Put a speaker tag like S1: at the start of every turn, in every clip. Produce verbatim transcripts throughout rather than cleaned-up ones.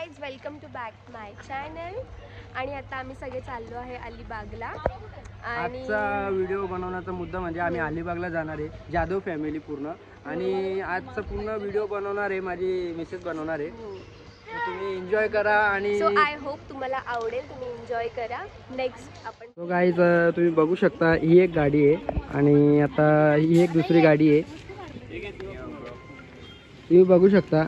S1: Guys, welcome to back my channel. आणि आता आम्ही सगळे चाललो आहे अलिबागला. आणि
S2: आजचा व्हिडिओ बनवण्याचा मुद्दा म्हणजे आम्ही अलिबागला जाणार आहे, जाधव फॅमिली पूर्ण. आणि आजचा पूर्ण व्हिडिओ बनवणार आहे माझी मिसेस बनवणार आहे. तुम्ही एन्जॉय करा आणि
S1: सो आय होप तुम्हाला आवडेल, तुम्ही एन्जॉय करा. नेक्स्ट आपण
S2: सो गाईज तुम्ही बघू शकता ही एक गाडी आहे आणि आता ही एक दुसरी गाडी आहे. तुम्ही बघू शकता.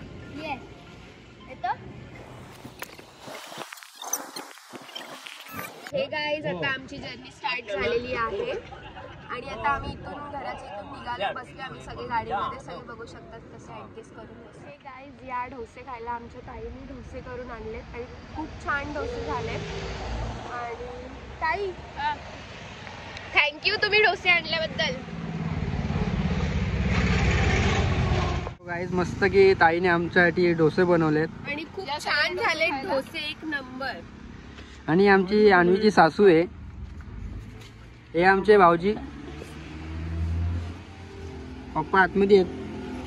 S1: हे गाईज, आता आमची जर्नी स्टार्ट झालेली आहे आणि आता आम्ही इथून घराच्या इथून निघालो, बसले आम्ही सगळे गाडीमध्ये. सगळे बघू शकतात कसे ॲडजस्ट करून बसले. गाईज, या डोसे खायला आमच्या ताईने डोसे करून आणलेत आणि खूप छान डोसे झालेत. आणि ताई, थँक्यू तुम्ही डोसे आणल्याबद्दल.
S2: गाईज मस्त की ताईने आमच्यासाठी डोसे बनवलेत
S1: आणि खूप छान झालेत डोसे, एक नंबर.
S2: आणि आमची आणवीची सासू आहे, हे आमचे भाऊजी. पप्पा आतमध्ये आहेत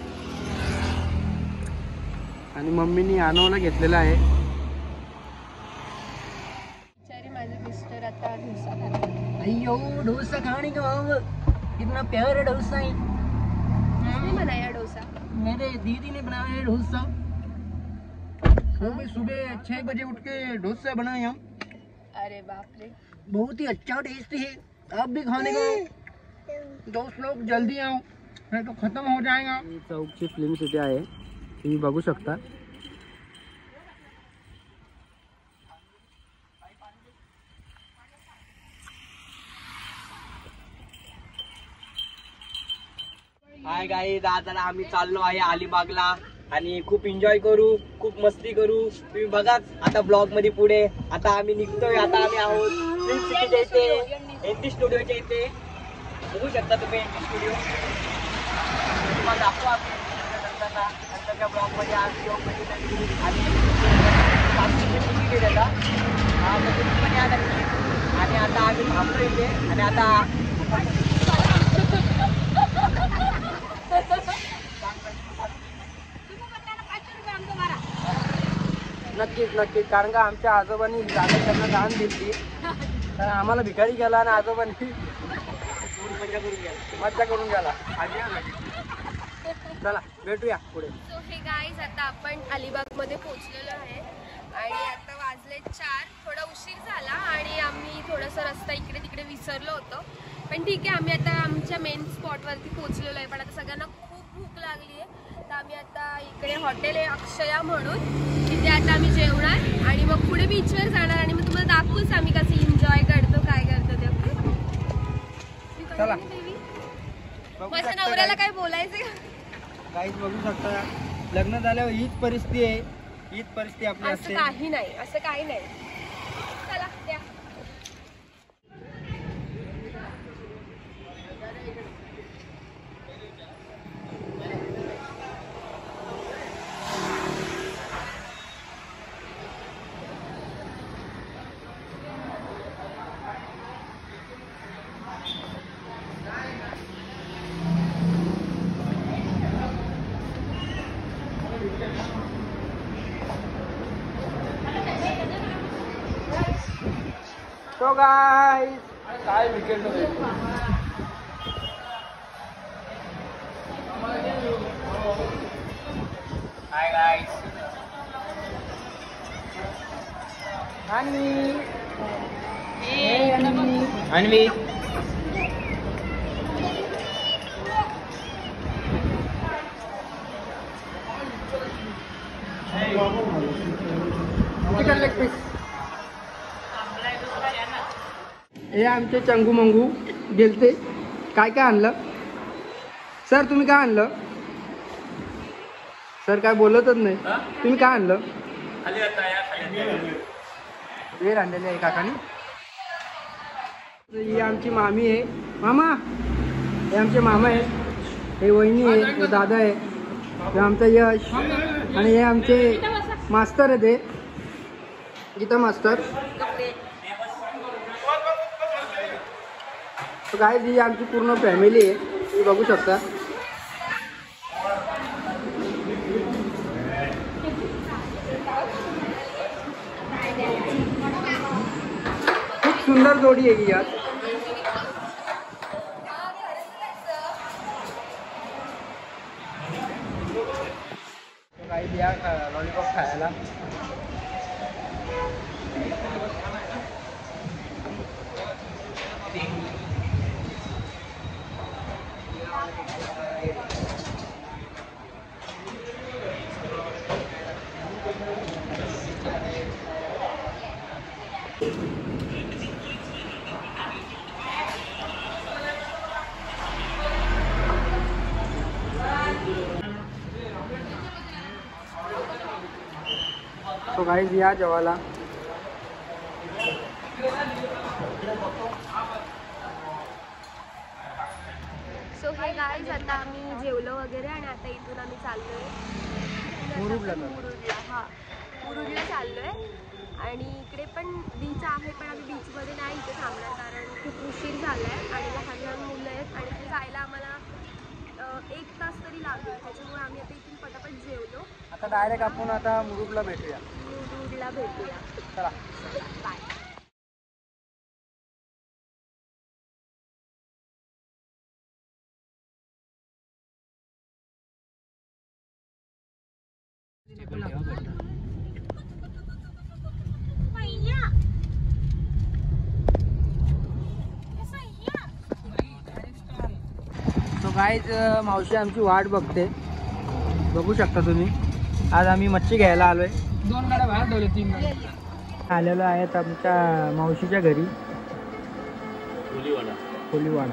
S2: आणि मम्मीनी आणवला घेतलेला आहे.
S1: माझे मिस्टर आता डोसा खातात.
S2: अय्यो, डोसा खाने का कितना प्यारा डोसा है.
S1: किसने बनाया डोसा?
S2: मेरे दीदी ने बनाया है डोसा. सुबह सुबह छह बजे उठ के डोसा बनाया.
S1: अरे बाप रे,
S2: बहुत ही अच्छा टेस्ट है. आप भी खाने को दोस्त लोग जल्दी आओ, नहीं तो खत्म हो जाएगा. चौकची फिल्म सिटी आहे, तुम्ही बघू शकता.
S3: हाय गाईज, आता आम्ही चाललो आहे अलिबागला आणि खूप एन्जॉय करू, खूप मस्ती करू. तुम्ही बघाच आता ब्लॉग मध्ये पुढे. आता आम्ही निघतोय. आता आम्ही आहोत फिल्म सिटीच्या इथे, एनटी स्टुडिओच्या इथे. बघू शकता तुम्ही एनटी स्टुडिओ. तुम्हाला दाखवू आम्ही नंतरला नंतरच्या ब्लॉग मध्ये. आज ब्लॉग मध्ये आणि तिकीट येतात हा पण या नक्की. आणि आता आम्ही थांबतो इथे आणि आता
S2: नक्कीच नक्कीच, कारण का आमच्या आजोबांनी जागा त्यांना दान दिली, तर आम्हाला भिकारी गेला आणि आजोबांनी मज्जा करून गेला मज्जा करून गेला चला भेटूया पुढे.
S1: सो हे गाईज, आता आपण अलिबाग मध्ये पोहोचलेलो आहे आणि आता वाजले चार. थोडा उशीर झाला आणि आम्ही थोडासा रस्ता इकडे तिकडे विसरलो होतो, पण ठीक आहे. आम्ही आता आमच्या मेन स्पॉटवरती पोहोचलेलो आहे. पण आता सगळ्यांना खूप भूक लागली आहे, तर आम्ही आता इकडे हॉटेल आहे अक्षया म्हणून, तिथे आता आम्ही जेवणार आणि मग पुढे बीचवर जाणार आणि मग तुम्हाला दाखवूच आम्ही कसं एन्जॉय करतो, काय करतो ते.
S2: चला.
S1: माझ्या नवऱ्याला काय बोलायचं का?
S2: काहीच बघू शकता, लग्न झाल्यावर हीच परिस्थिती आहे, हीच परिस्थिती आपली
S1: असते. असं काही नाही, असं काही नाही. चला द्या.
S2: तो गाइस, काय विकेट
S3: हाय गाईज.
S2: आणि
S3: अन्वी
S2: चिकन लेग पीस. हे आमचे चंगू मंगू गेलते. काय काय आणलं सर? तुम्ही काय आणलं सर? काय बोलतच नाही. तुम्ही काय आणलं? वेळ आणलेली आहे काकानी. ही आमची मामी आहे. मामा, हे आमचे मामा आहे, हे वहिनी आहे, हे दादा आहे, हे आमचा यश आणि हे आमचे मास्तर आहे, ते गीता मास्तर. तो गाइस, ही आमची पूर्ण फॅमिली आहे, तुम्ही बघू शकता. सुंदर जोडी आहे ही आज. काही या लॉलीपॉप खायला. तो गाइस या जेवायला.
S1: सो हे गाईज आता आम्ही जेवलो वगैरे आणि आता इथून आम्ही चाललोय
S2: मुरुडला.
S1: मुरुडला. हा मुरुडला चाललोय. आणि इकडे पण बीच आहे पण आम्ही बीचमध्ये नाही इथे थांबणार कारण खूप उशीर झाला आहे आणि लहान लहान मुलं आहेत आणि ते जायला आम्हाला एक तास तरी लागेल. त्याच्यामुळे आम्ही आता इथून पटापट जेवलो.
S2: आता डायरेक्ट आपण आता मुरुडला भेटूया.
S1: मुरुडला भेटूया.
S2: चला
S1: बाय.
S2: तो गाईज मावशी आमची वाट बघते. बघू शकता तुम्ही. आज आम्ही मच्छी घ्यायला आलोय. दोन गाड्या बाहेर ठेवले. तीन गाड्या आलेलो आहेत आमच्या मावशीच्या घरी. कोलीवाडा. कोलीवाडा.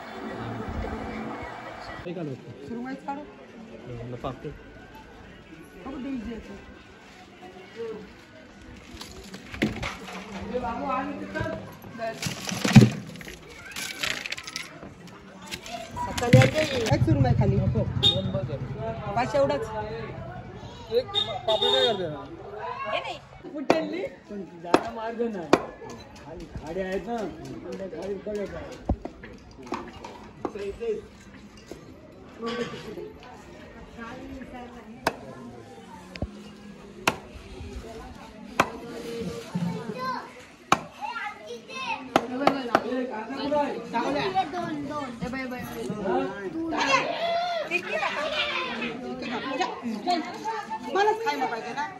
S2: एक सुरू नाही खाली पाचशे एवढाच. एक पापड नाही कुठे पण जागा मार्ग नाही. खाली खाडे आहेत ना खाली कडक आहे. मलाच खायला पाहिजे ना.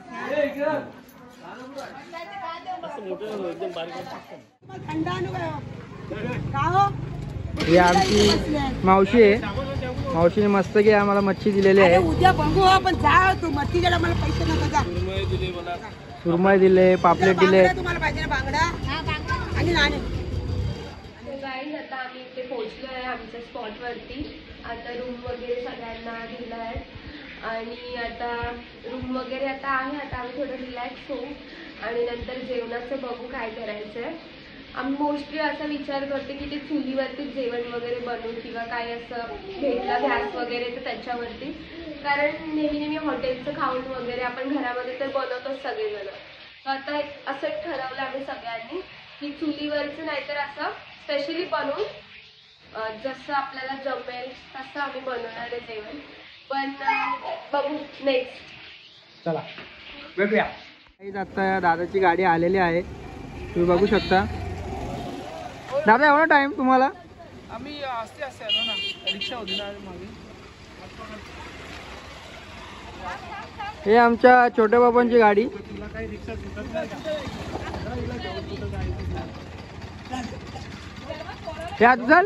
S2: ही आमची मावशी आहे. मावशीने मस्त की आम्हाला मच्छी दिलेली आहे.
S4: उद्या बघू आपण. जा तू मच्छी द्यायला मला पैसे नको. जा.
S2: सुरमई दिले. पापलेट दिले.
S4: तुम्हाला पाहिजे ना बांगडा आणि नाणे.
S1: गाईज आता आम्ही इथे पोहोचलो आहे आमच्या स्पॉटवरती. आता रूम वगैरे सगळ्यांना दिला आहे आणि आता रूम वगैरे आता आहे. आता आम्ही थोडं रिलॅक्स होऊ आणि नंतर जेवणाचं बघू काय करायचं आहे. आम्ही मोस्टली असा विचार करते की ते चुलीवरतीच जेवण वगैरे बनवू किंवा काय असं भेटला गॅस वगैरे तर त्याच्यावरती. कारण नेहमी नेहमी हॉटेलचं खाऊन वगैरे आपण घरामध्ये तर बनवतोच सगळेजण. तर आता असं ठरवलं आम्ही सगळ्यांनी की चुलीवरचं नाहीतर असं स्पेशली बनवून जसं आपल्याला जमेल तसं आम्ही बनवणार आहे जेवण. पण बघू नेक्स्ट.
S2: चला भेटूया. आता दादाची गाडी आलेली आहे. तुम्ही बघू शकता. दादा एवढा टाइम तुम्हाला.
S4: आम्ही असते असते आलो ना. रिक्षा होती ना मागे.
S2: हे आमच्या छोट्या बाबांची गाडी.
S4: तुला काही रिक्षा सुटत नाही
S2: हे चल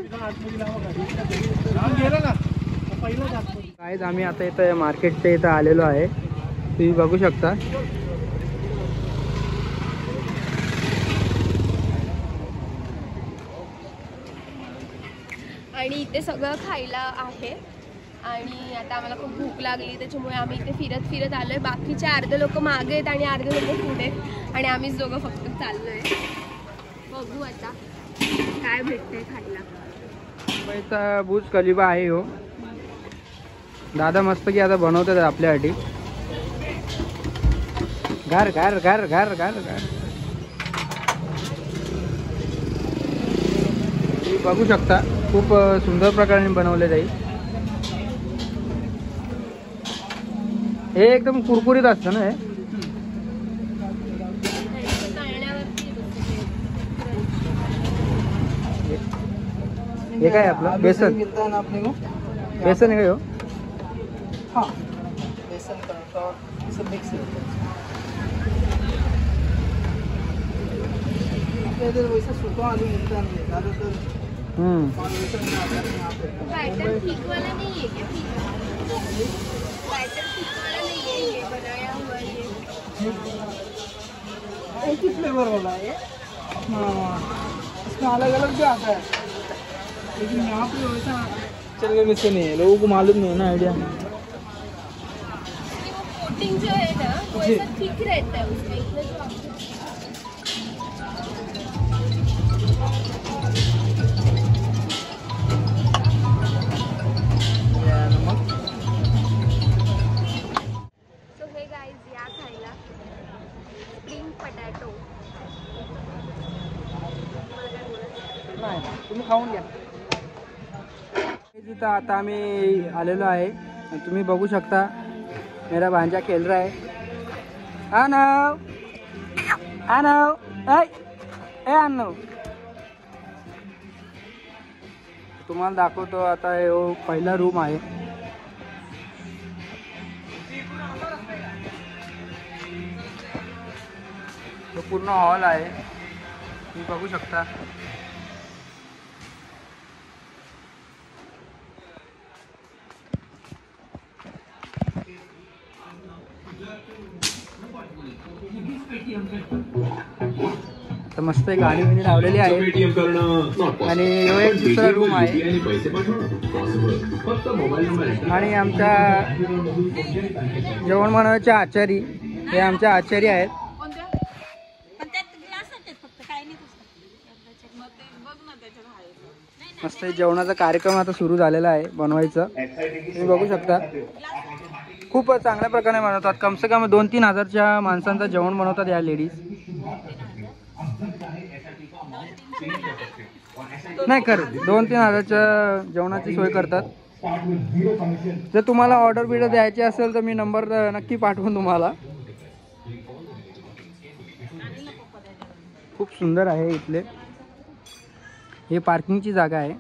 S4: गेलो ना पहिलं.
S2: काय आम्ही आता इथं मार्केटच्या इथं आलेलो आहे. तुम्ही बघू शकता.
S1: आणि इथे सगळं खायला आहे आणि आता आम्हाला खूप भूक लागली त्याच्यामुळे आम्ही इथे फिरत फिरत आलोय. बाकीचे अर्धे लोक मागे आहेत आणि अर्धे लोक पुढे आणि आम्हीच दोघं फक्त चाललोय. बघू आता काय भेटतंय खायला.
S2: मुंबईचा बुर्ज खलिफा आहे हो. दादा मस्त की आता बनवतात आपल्यासाठी. घर घर घर घर घर घर तुम्ही बघू शकता. खूप सुंदर प्रकारे बनवले जाईल. हे एकदम कुरकुरीत असतं ना. हे हे काय आपलं बेसन
S4: मिलता है ना अपने को।
S2: बेसन है क्या हो?
S4: हाँ बेसन का और सब मिक्स होता है। अपने इधर वैसा सूखा आलू मिलता नहीं है ज़्यादातर।
S2: हम्म
S4: वैसा नहीं आता है यहाँ पे।
S1: बैटर ठीक वाला नहीं है क्या? बैटर ठीक वाला नहीं है ये बनाया हुआ ये।
S4: एक ही फ्लेवर वाला है ये। हाँ इसमें अलग अलग भी आता है लेकिन यहाँ पे वैसा चलने में से नहीं है, लोगों को मालूम नहीं है ना आइडिया।
S1: कोटिंग जो है ना वो ऐसा थिक रहता है उसमें, इसमें जो आपको सो हे गाइस या खायला स्प्रिंग पटॅटो।
S4: नाही तुम्ही खाऊन घ्या।
S2: तिथं आता आम्ही आलेलो आहे आणि तुम्ही बघू शकता मेरा भांजा खेल रहा है। आनव आनव ऐ ए आनव तुम्हाला दाखवतो आता हे हो पहिला रूम आहे। तो पूर्ण हॉल आहे तुम्ही बघू शकता। तर मस्त एक गाडी बिडी लावलेली आहे आणि ह्यो एक दुसरा रूम आहे आणि आमच्या जेवण बनवायचे आचारी हे आमचे आचारी आहेत। मस्त जेवणाचा कार्यक्रम आता सुरू झालेला आहे बनवायचं तुम्ही बघू शकता। खूप चांगल्या प्रकारे बनवतात, कम से कम दोन तीन हजारच्या माणसांचं जेवण बनवतात या लेडीज। नाही कर दोन तीन हजारच्या जेवणाची सोय करतात। जर तुम्हाला ऑर्डर बिर्डर द्यायची असेल तर मी नंबर नक्की पाठवून तुम्हाला। खूप सुंदर आहे इथले, हे पार्किंगची जागा आहे।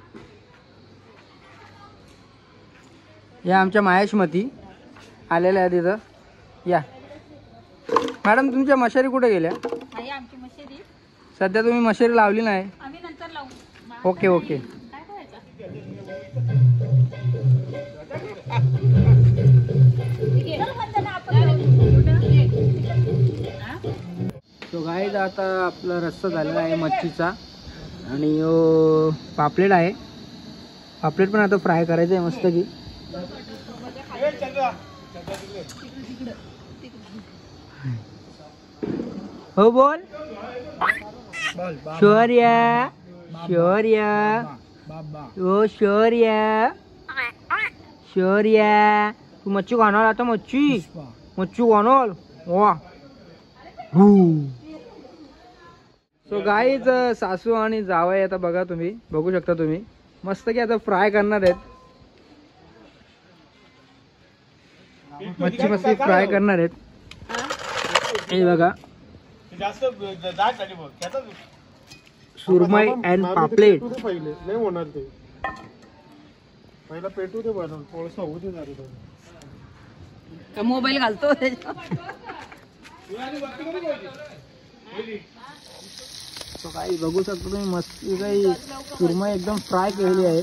S2: या आमच्या माहेशमती आलेल्या आहे तिथं। या मॅडम तुमच्या मशारी कुठे गेल्या?
S5: आमची मशिदी
S2: सध्या तुम्ही मशारी लावली नाही।
S5: आम्ही नंतर लावू।
S2: ओके ओके
S5: काय करायचं?
S2: तो गाईज आता आपला रस्सा झालेला आहे मच्छीचा आणि यो पापलेट आहे। पापलेट पण आता फ्राय करायचं आहे मस्त की। हो बोल शौर्या शौर्या ओ शौर्या शौर्या तू मच्छी खाणार आता? मच्छी मच्छी खाणार वा। सो गाईज सासू आणि जावई आता बघा तुम्ही बघू शकता तुम्ही मस्त की आता फ्राय करणार आहेत मच्छी मस्त फ्राय करणार आहेत। हे बघा सुरमई अँड पापलेट।
S4: पहिले नाही होणार ते, पहिला पेटू दे बरं थोडंसं होऊ दे जरा।
S5: मोबाईल घालतो
S2: तो काही बघू शकतो तुम्ही मस्त काही सुरमई एकदम फ्राय केलेली आहे।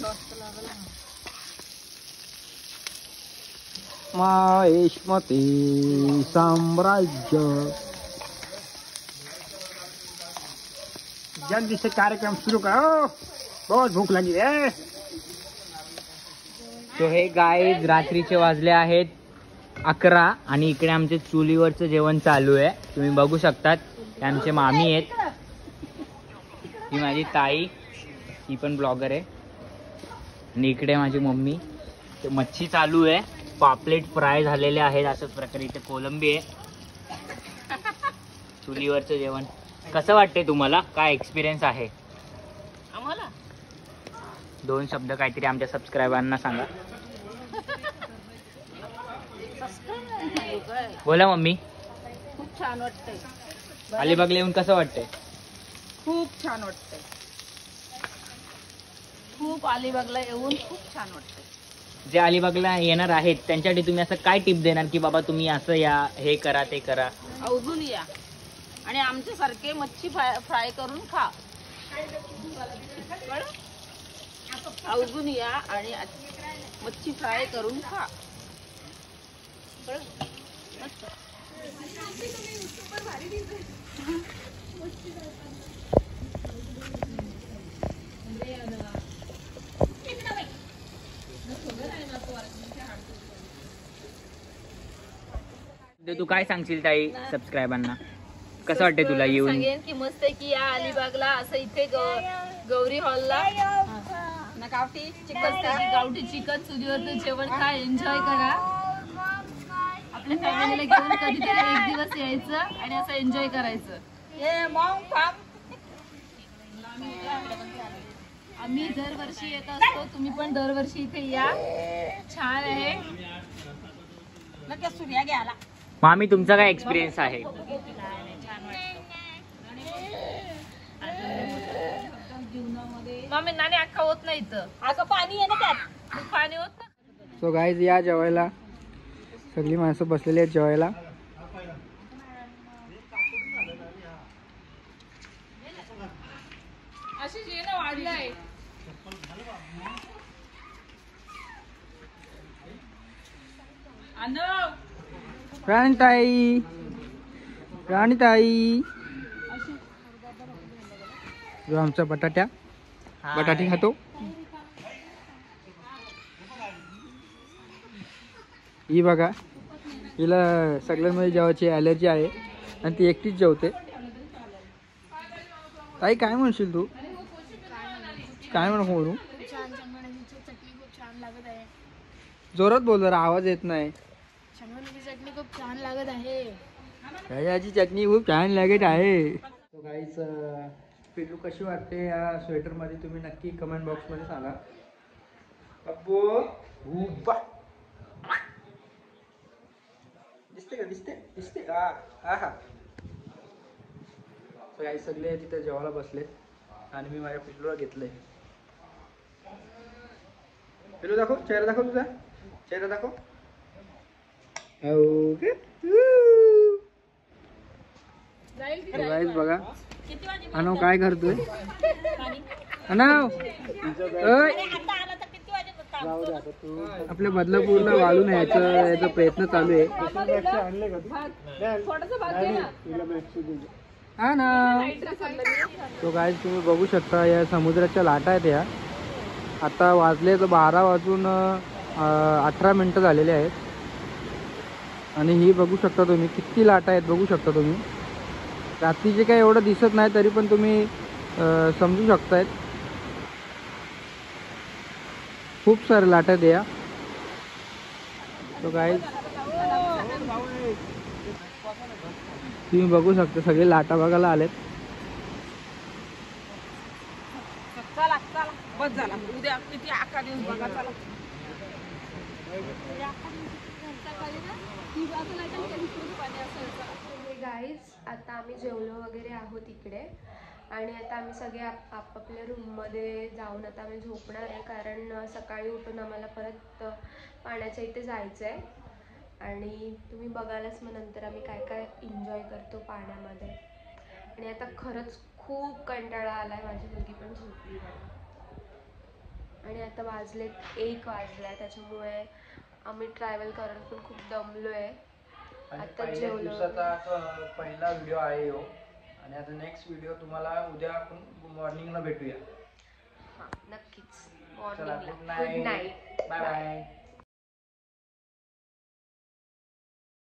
S2: माहेशमती साम्राज्य जल्दी से कार्यक्रम शुरू करो, बहुत भूक लगी है।
S3: तो हे गाईज रात्रीचे वाजले आहेत अकरा आणि इकडे आमचे चुलीवरचं जेवण चालू आहे। तुम्ही बघू शकतात हे आमचे मामी आहेत, ही माझी ताई, ही पण ब्लॉगर आहे आणि इकडे माझी मम्मी। ते मच्छी चालू आहे, पापलेट फ्राय झालेले आहेत अशाच प्रकारे। इथे कोलंबी आहे। चुलीवरचं जेवण कसं वाटतंय तुम्हाला? काय एक्सपिरियन्स आहे?
S5: आम्हाला
S3: दोन शब्द काहीतरी आमच्या सबस्क्रायबरांना सांगा। बोला मम्मी।
S5: खूप छान वाटतंय।
S3: अलिबागला येऊन कसं वाटतंय?
S5: खूप छान वाटतंय। खूप अलिबागला येऊन खूप छान वाटतंय.
S6: जे अलिबागला येणार आहेत त्यांच्यासाठी तुम्ही असं काय टिप देणार की बाबा तुम्ही असं या, हे करा ते करा?
S5: अवजून या आणि आमच्यासारखे मच्छी फ्राय फ्राय करून खा. कळलं? अवजून या आणि मच्छी फ्राय करून खा. कळलं? मस्त.
S6: ते तू काय सांगशील ताई सबस्क्रायबांना? कसं वाटतंय तुला येऊन?
S1: सांगेन की मस्त आहे की या अलिबागला असं इथे ग- गौरी हॉलला ना गावठी चिकन गावठी चिकन चुलीवरचं जेवण खा, एन्जॉय करा. आपल्या फॅमिलीला घेऊन कधीतरी एक दिवस यायचं आणि असं एन्जॉय करायचं. आम्ही दरवर्षी येत असतो, तुम्ही पण दरवर्षी इथे या. छान आहे.
S5: लगेच सूर्या घ्यायला.
S6: मामी तुमचा काय एक्सपिरियन्स आहे?
S1: मामी नाणे अख्खा होत नाही इथं.
S5: अगं पाणी आहे ना त्यात.
S1: पाणी होत ना.
S2: सो गाईज या जेवायला, सगळी माणसं बसलेली आहेत जेवायला.
S1: अशी जेवण वाढलंय.
S2: राणीताई, राणीताई, जो आमचा बटाट्या बटाटे खातो. ही बघा, हिला सगळ्यांमध्ये जेवायची ॲलर्जी आहे आणि ती एकटीच जेवते. ताई काय म्हणशील तू? काय म्हणू म्हणू जोरात बोल जरा, आवाज येत नाही.
S1: चटणी खूप छान लागत आहे.
S2: याची चटणी खूप छान लागत आहे. तो गाईच पिल्लू कशी वाटते या स्वेटर मध्ये तुम्ही नक्की कमेंट बॉक्स मध्ये सांगा. अब्बू उब्बा दिसते का? दिसते दिसते हा हा. गाई सगळे तिथे जेवायला बसले आणि मी माझ्या पिल्लूला घेतलंय. पिल्लू दाखव, चेहरा दाखव, तुझा चेहरा दाखव. ओके गाईज बघा अनव काय करतोय. अनव आपल्या बदलापूरला वाळून यायचं याचा प्रयत्न चालू आहे. हा ना. तो गाईज तुम्ही बघू शकता या समुद्राच्या लाटा आहेत या. आता वाजले तर बारा वाजून अठरा मिनटं झालेले आहेत आणि ही बघू शकता तुम्ही किती लाटा आहेत बघू शकता तुम्ही. रात्रीचे काय एवढं दिसत नाही तरी पण तुम्ही समजू शकतायत. खूप सारे लाटा आहेत या. तो गाईज तुम्ही बघू शकता सगळे लाटा बघायला आलेत.
S5: चला चला बस झाला. उद्या किती अकरा दिवस बघा. चला
S1: गाईज आता आम्ही जेवलो वगैरे आहोत इकडे आणि आता आम्ही सगळे आप आपापल्या रूममध्ये जाऊन आता आम्ही झोपणार आहे. कारण सकाळी उठून आम्हाला परत पाण्याच्या इथे जायचं आहे आणि तुम्ही बघायलाच मग नंतर आम्ही काय काय एन्जॉय करतो पाण्यामध्ये. आणि आता खरंच खूप कंटाळा आला आहे. माझी मुलगी पण झोपली आणि आता वाजलेत एक वाजला आहे. त्याच्यामुळे आम्ही ट्रॅव्हल करून पण खूप दमलो आहे. आता जेवलो.
S2: पहिला व्हिडिओ आहे हो आणि आता नेक्स्ट व्हिडिओ तुम्हाला उद्या आपण मॉर्निंगला भेटूया.
S1: हां नक्कीच. मॉर्निंगला. Good night.
S2: Bye bye.